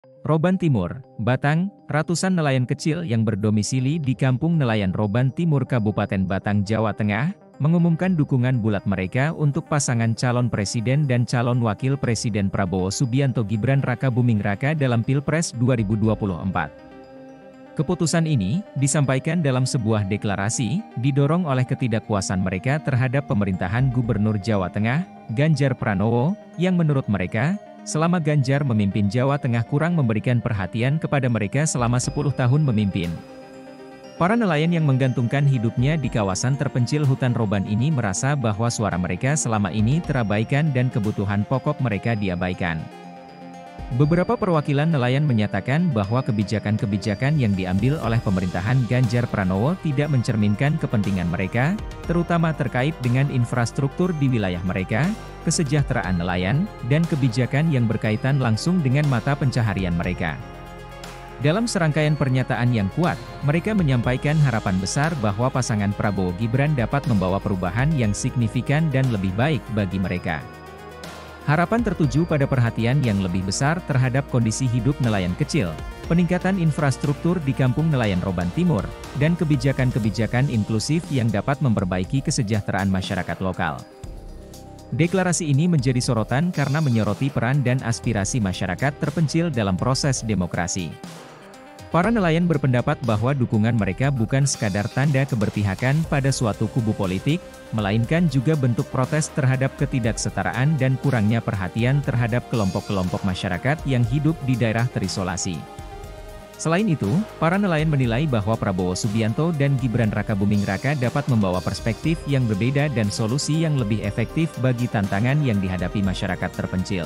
Roban Timur, Batang, ratusan nelayan kecil yang berdomisili di Kampung Nelayan Roban Timur Kabupaten Batang, Jawa Tengah, mengumumkan dukungan bulat mereka untuk pasangan calon presiden dan calon wakil presiden Prabowo Subianto Gibran Rakabuming Raka dalam Pilpres 2024. Keputusan ini disampaikan dalam sebuah deklarasi, didorong oleh ketidakpuasan mereka terhadap pemerintahan Gubernur Jawa Tengah, Ganjar Pranowo, yang menurut mereka, selama Ganjar memimpin Jawa Tengah kurang memberikan perhatian kepada mereka selama 10 tahun memimpin. Para nelayan yang menggantungkan hidupnya di kawasan terpencil hutan Roban ini merasa bahwa suara mereka selama ini terabaikan dan kebutuhan pokok mereka diabaikan. Beberapa perwakilan nelayan menyatakan bahwa kebijakan-kebijakan yang diambil oleh pemerintahan Ganjar Pranowo tidak mencerminkan kepentingan mereka, terutama terkait dengan infrastruktur di wilayah mereka, kesejahteraan nelayan, dan kebijakan yang berkaitan langsung dengan mata pencaharian mereka. Dalam serangkaian pernyataan yang kuat, mereka menyampaikan harapan besar bahwa pasangan Prabowo Gibran dapat membawa perubahan yang signifikan dan lebih baik bagi mereka. Harapan tertuju pada perhatian yang lebih besar terhadap kondisi hidup nelayan kecil, peningkatan infrastruktur di Kampung Nelayan Roban Timur, dan kebijakan-kebijakan inklusif yang dapat memperbaiki kesejahteraan masyarakat lokal. Deklarasi ini menjadi sorotan karena menyoroti peran dan aspirasi masyarakat terpencil dalam proses demokrasi. Para nelayan berpendapat bahwa dukungan mereka bukan sekadar tanda keberpihakan pada suatu kubu politik, melainkan juga bentuk protes terhadap ketidaksetaraan dan kurangnya perhatian terhadap kelompok-kelompok masyarakat yang hidup di daerah terisolasi. Selain itu, para nelayan menilai bahwa Prabowo Subianto dan Gibran Rakabuming Raka dapat membawa perspektif yang berbeda dan solusi yang lebih efektif bagi tantangan yang dihadapi masyarakat terpencil.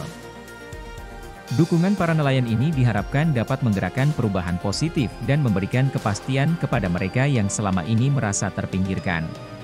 Dukungan para nelayan ini diharapkan dapat menggerakkan perubahan positif dan memberikan kepastian kepada mereka yang selama ini merasa terpinggirkan.